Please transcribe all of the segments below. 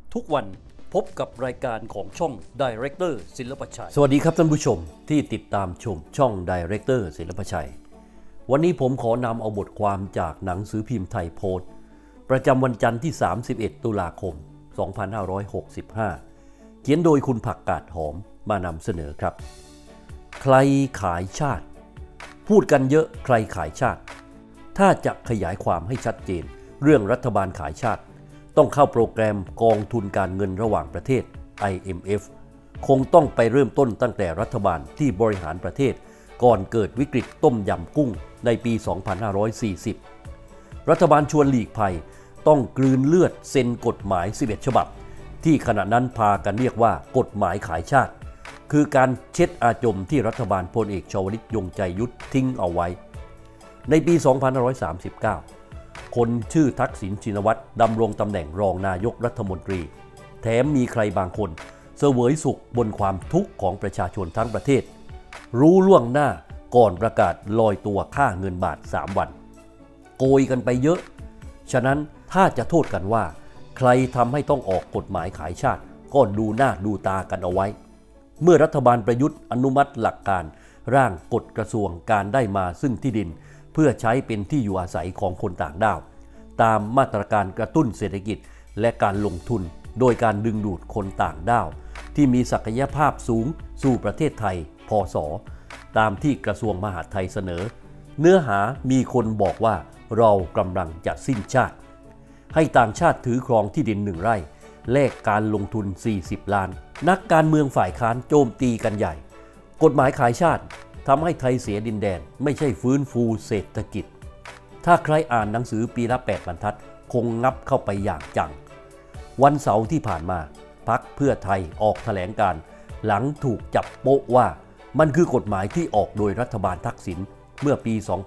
ทุกวันพบกับรายการของช่อง Director ศิลปชัยสวัสดีครับท่านผู้ชมที่ติดตามชมช่อง Director ศิลปชัยวันนี้ผมขอนำเอาบทความจากหนังสือพิมพ์ไทยโพสต์ประจำวันจันทร์ที่31ตุลาคม2565เขียนโดยคุณผักกาดหอมมานำเสนอครับใครขายชาติพูดกันเยอะใครขายชาติถ้าจะขยายความให้ชัดเจนเรื่องรัฐบาลขายชาติต้องเข้าโปรแกรมกองทุนการเงินระหว่างประเทศ IMF คงต้องไปเริ่มต้นตั้งแต่รัฐบาลที่บริหารประเทศก่อนเกิดวิกฤตต้มยำกุ้งในปี 2540 รัฐบาลชวนหลีกภัยต้องกลืนเลือดเซ็นกฎหมาย 11 ฉบับที่ขณะนั้นพากันเรียกว่ากฎหมายขายชาติคือการเช็ดอาจมที่รัฐบาลพลเอกชวลิตยงใจยุทธทิ้งเอาไว้ในปี 2539 คนชื่อทักษิณชินวัตรดำรงตำแหน่งรองนายกรัฐมนตรีแถมมีใครบางคนเสวยสุขบนความทุกข์ของประชาชนทั้งประเทศรู้ล่วงหน้าก่อนประกาศลอยตัวค่าเงินบาท3วันโกยกันไปเยอะฉะนั้นถ้าจะโทษกันว่าใครทำให้ต้องออกกฎหมายขายชาติก็ดูหน้าดูตากันเอาไว้เมื่อรัฐบาลประยุทธ์อนุมัติหลักการร่างกฎกระทรวงการได้มาซึ่งที่ดินเพื่อใช้เป็นที่อยู่อาศัยของคนต่างด้าวตามมาตรการกระตุ้นเศรษฐกิจและการลงทุนโดยการดึงดูดคนต่างด้าวที่มีศักยภาพสูงสู่ประเทศไทยพ.ศ.ตามที่กระทรวงมหาดไทยเสนอเนื้อหามีคนบอกว่าเรากำลังจะสิ้นชาติให้ต่างชาติถือครองที่ดิน1 ไร่แลกการลงทุน40 ล้านนักการเมืองฝ่ายค้านโจมตีกันใหญ่กฎหมายขายชาติทำให้ไทยเสียดินแดนไม่ใช่ฟื้นฟูเศรษฐกิจถ้าใครอ่านหนังสือปีละ8 บรรทัดคงงับเข้าไปอย่างจังวันเสาร์ที่ผ่านมาพรรคเพื่อไทยออกแถลงการหลังถูกจับโป๊ะว่ามันคือกฎหมายที่ออกโดยรัฐบาลทักษิณเมื่อปี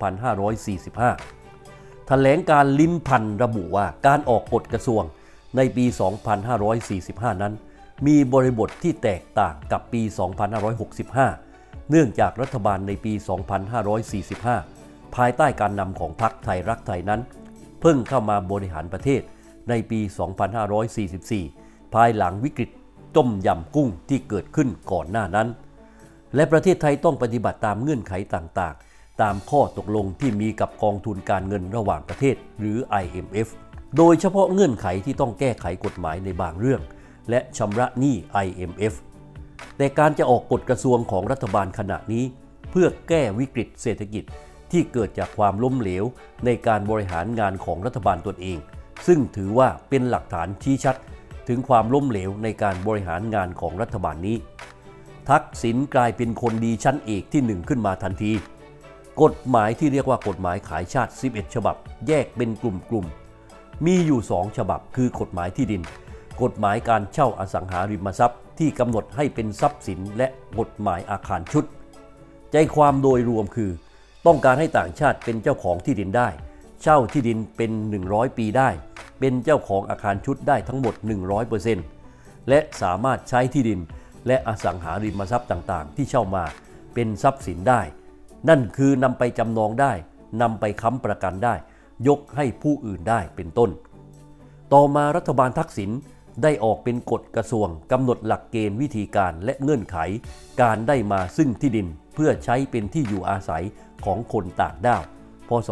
2545 แถลงการลิ้นพันระบุว่าการออกกฎกระทรวงในปี 2545 นั้นมีบริบทที่แตกต่างกับปี 2565 เนื่องจากรัฐบาลในปี 2545 ภายใต้การนำของพรรคไทยรักไทยนั้นเพิ่งเข้ามาบริหารประเทศในปี 2544 ภายหลังวิกฤตต้มยำกุ้งที่เกิดขึ้นก่อนหน้านั้นและประเทศไทยต้องปฏิบัติตามเงื่อนไขต่างๆตามข้อตกลงที่มีกับกองทุนการเงินระหว่างประเทศหรือ IMF โดยเฉพาะเงื่อนไขที่ต้องแก้ไขกฎหมายในบางเรื่องและชำระหนี้ IMF แต่การจะออกกฎกระทรวงของรัฐบาลขณะนี้เพื่อแก้วิกฤตเศรษฐกิจที่เกิดจากความล้มเหลวในการบริหารงานของรัฐบาลตนเองซึ่งถือว่าเป็นหลักฐานชี้ชัดถึงความล้มเหลวในการบริหารงานของรัฐบาลนี้ทักษิณกลายเป็นคนดีชั้นเอกที่1ขึ้นมาทันทีกฎหมายที่เรียกว่ากฎหมายขายชาติ11 ฉบับแยกเป็นกลุ่มๆมีอยู่2 ฉบับคือกฎหมายที่ดินกฎหมายการเช่าอสังหาริมทรัพย์ที่กำหนดให้เป็นทรัพย์สินและกฎหมายอาคารชุดใจความโดยรวมคือต้องการให้ต่างชาติเป็นเจ้าของที่ดินได้เช่าที่ดินเป็น100 ปีได้เป็นเจ้าของอาคารชุดได้ทั้งหมด 100% และสามารถใช้ที่ดินและอสังหาริมทรัพย์ต่างๆที่เช่ามาเป็นทรัพย์สินได้นั่นคือนำไปจำนองได้นำไปค้ำประกันได้ยกให้ผู้อื่นได้เป็นต้นต่อมารัฐบาลทักษิณได้ออกเป็นกฎกระทรวงกำหนดหลักเกณฑ์วิธีการและเงื่อนไขการได้มาซึ่งที่ดินเพื่อใช้เป็นที่อยู่อาศัยของคนต่างด้าวพ.ศ.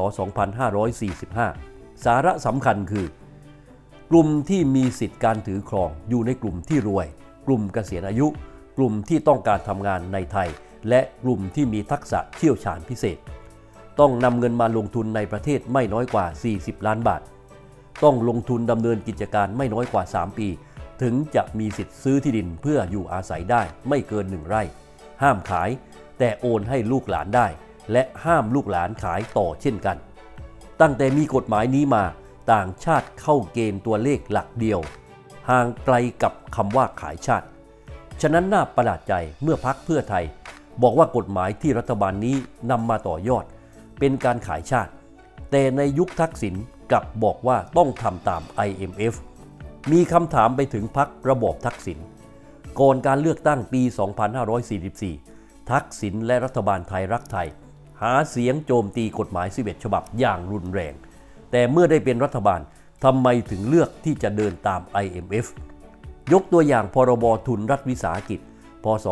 2545 สาระสำคัญคือกลุ่มที่มีสิทธิการถือครองอยู่ในกลุ่มที่รวยกลุ่มเกษียณอายุกลุ่มที่ต้องการทำงานในไทยและกลุ่มที่มีทักษะเชี่ยวชาญพิเศษต้องนำเงินมาลงทุนในประเทศไม่น้อยกว่า40 ล้านบาทต้องลงทุนดำเนินกิจการไม่น้อยกว่า3 ปีถึงจะมีสิทธิ์ซื้อที่ดินเพื่ออยู่อาศัยได้ไม่เกิน1 ไร่ห้ามขายแต่โอนให้ลูกหลานได้และห้ามลูกหลานขายต่อเช่นกันตั้งแต่มีกฎหมายนี้มาต่างชาติเข้าเกณฑ์ตัวเลขหลักเดียวห่างไกลกับคำว่าขายชาติฉะนั้นน่าประหลาดใจเมื่อพรรคเพื่อไทยบอกว่ากฎหมายที่รัฐบาลนี้นำมาต่อยอดเป็นการขายชาติแต่ในยุคทักษิณกลับบอกว่าต้องทำตาม IMF มีคำถามไปถึงพรรคระบอบทักษิณก่อนการเลือกตั้งปี 2544 ทักษิณและรัฐบาลไทยรักไทยหาเสียงโจมตีกฎหมาย11 ฉบับอย่างรุนแรงแต่เมื่อได้เป็นรัฐบาลทำไมถึงเลือกที่จะเดินตาม IMF ยกตัวอย่างพรบทุนรัฐวิสาหกิจพ.ศ.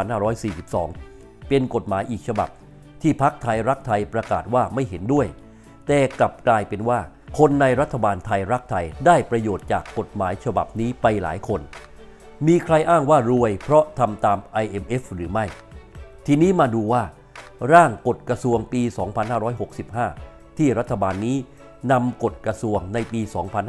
2542เป็นกฎหมายอีกฉบับที่พรรคไทยรักไทยประกาศว่าไม่เห็นด้วยแต่กลับกลายเป็นว่าคนในรัฐบาลไทยรักไทยได้ประโยชน์จากกฎหมายฉบับนี้ไปหลายคนมีใครอ้างว่ารวยเพราะทำตาม IMF หรือไม่ทีนี้มาดูว่าร่างกฎกระทรวงปี 2565 ที่รัฐบาลนี้นำกฎกระทรวงในปี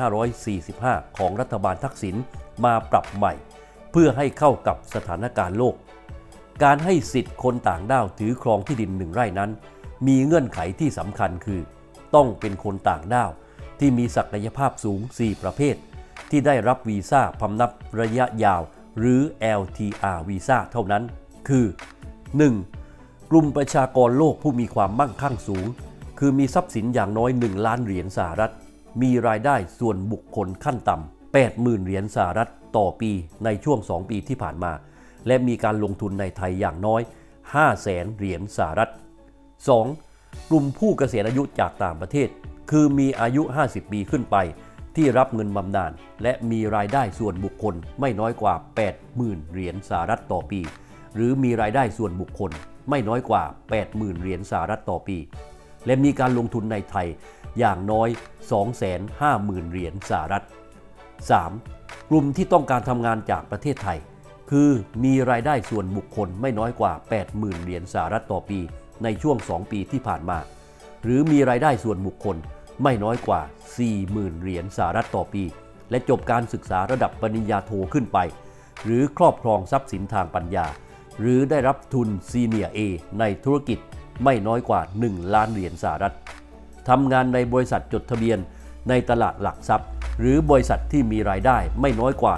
2545 ของรัฐบาลทักษิณมาปรับใหม่เพื่อให้เข้ากับสถานการณ์โลกการให้สิทธิ์คนต่างด้าวถือครองที่ดิน1 ไร่นั้นมีเงื่อนไขที่สำคัญคือต้องเป็นคนต่างด้าวที่มีศักยภาพสูง4 ประเภทที่ได้รับวีซ่าพำนับระยะยาวหรือ LTR วีซ่าเท่านั้นคือ 1. กลุ่มประชากรโลกผู้มีความมั่งคั่งสูงคือมีทรัพย์สินอย่างน้อย1 ล้านเหรียญสหรัฐมีรายได้ส่วนบุคคลขั้นต่ำ 80,000 เหรียญสหรัฐต่อปีในช่วง2 ปีที่ผ่านมาและมีการลงทุนในไทยอย่างน้อย 500,000 เหรียญสหรัฐ 2. กลุ่มผู้เกษียณอายุจากต่างประเทศคือมีอายุ50 ปีขึ้นไปที่รับเงินบำนาญและมีรายได้ส่วนบุคคลไม่น้อยกว่า 80,000 เหรียญสหรัฐต่อปีหรือมีรายได้ส่วนบุคคลไม่น้อยกว่า 80,000 เหรียญสหรัฐต่อปีและมีการลงทุนในไทยอย่างน้อย 250,000 เหรียญสหรัฐ 3. กลุ่มที่ต้องการทำงานจากประเทศไทยคือมีรายได้ส่วนบุคคลไม่น้อยกว่า 80,000 เหรียญสหรัฐต่อปีในช่วง2 ปีที่ผ่านมาหรือมีรายได้ส่วนบุคคลไม่น้อยกว่า 40,000 เหรียญสหรัฐต่อปีและจบการศึกษาระดับปริญญาโทขึ้นไปหรือครอบครองทรัพย์สินทางปัญญาหรือได้รับทุนซีเนียร์ A ในธุรกิจไม่น้อยกว่า1 ล้านเหรียญสหรัฐทำงานในบริษัทจดทะเบียนในตลาดหลักทรัพย์หรือบริษัทที่มีรายได้ไม่น้อยกว่า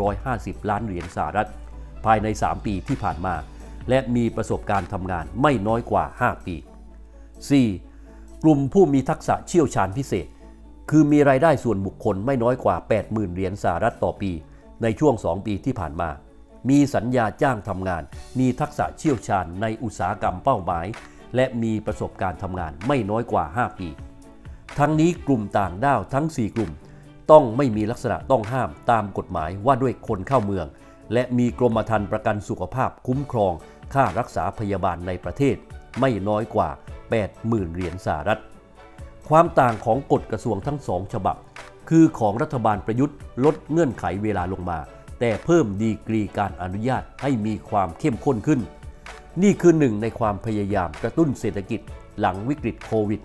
150 ล้านเหรียญสหรัฐภายใน3 ปีที่ผ่านมาและมีประสบการณ์ทำงานไม่น้อยกว่า5 ปี 4. กลุ่มผู้มีทักษะเชี่ยวชาญพิเศษคือมีรายได้ส่วนบุคคลไม่น้อยกว่า 80,000 เหรียญสหรัฐต่อปีในช่วง2 ปีที่ผ่านมามีสัญญาจ้างทำงานมีทักษะเชี่ยวชาญในอุตสาหกรรมเป้าหมายและมีประสบการณ์ทำงานไม่น้อยกว่า5 ปีทั้งนี้กลุ่มต่างด้าวทั้ง4 กลุ่มต้องไม่มีลักษณะต้องห้ามตามกฎหมายว่าด้วยคนเข้าเมืองและมีกรมธรรม์ประกันสุขภาพคุ้มครองค่ารักษาพยาบาลในประเทศไม่น้อยกว่า 80,000 เหรียญสหรัฐความต่างของกฎกระทรวงทั้ง2 ฉบับคือของรัฐบาลประยุทธ์ลดเงื่อนไขเวลาลงมาแต่เพิ่มดีกรีการอนุญาตให้มีความเข้มข้นขึ้นนี่คือหนึ่งในความพยายามกระตุ้นเศรษฐกิจหลังวิกฤตโควิด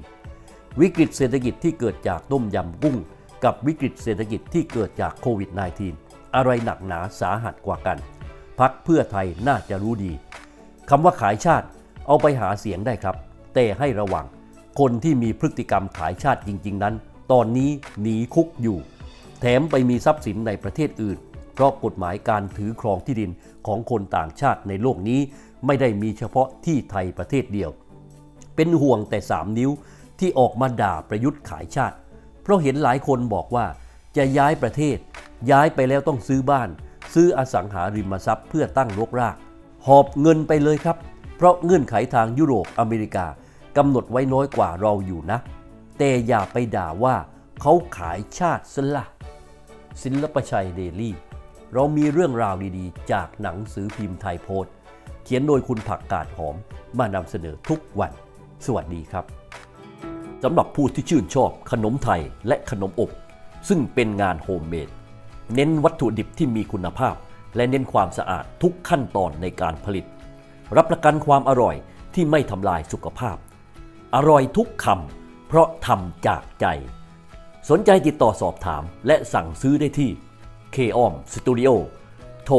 -19 วิกฤตเศรษฐกิจที่เกิดจากต้มยำกุ้งกับวิกฤตเศรษฐกิจที่เกิดจากโควิด -19 อะไรหนักหนาสาหัสกว่ากันพรรคเพื่อไทยน่าจะรู้ดีคำว่าขายชาติเอาไปหาเสียงได้ครับแต่ให้ระวังคนที่มีพฤติกรรมขายชาติจริงๆนั้นตอนนี้หนีคุกอยู่แถมไปมีทรัพย์สินในประเทศอื่นเพราะกฎหมายการถือครองที่ดินของคนต่างชาติในโลกนี้ไม่ได้มีเฉพาะที่ไทยประเทศเดียวเป็นห่วงแต่3 นิ้วที่ออกมาด่าประยุทธ์ขายชาติเพราะเห็นหลายคนบอกว่าจะย้ายประเทศย้ายไปแล้วต้องซื้อบ้านซื้ออสังหาริมทรัพย์เพื่อตั้งรกรากหอบเงินไปเลยครับเพราะเงื่อนไขทางยุโรปอเมริกากำหนดไว้น้อยกว่าเราอยู่นะแต่อย่าไปด่าว่าเขาขายชาติซะละศิลปชัยเดลี่เรามีเรื่องราวดีๆจากหนังสือพิมพ์ไทยโพสต์เขียนโดยคุณผักกาดหอมมานำเสนอทุกวันสวัสดีครับสำหรับผู้ที่ชื่นชอบขนมไทยและขนมอบซึ่งเป็นงานโฮมเมดเน้นวัตถุดิบที่มีคุณภาพและเน้นความสะอาดทุกขั้นตอนในการผลิตรับประกันความอร่อยที่ไม่ทำลายสุขภาพอร่อยทุกคำเพราะทำจากใจสนใจติดต่อสอบถามและสั่งซื้อได้ที่ K-OM Studio โทร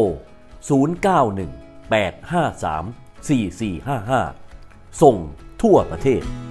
0918534455 ส่งทั่วประเทศ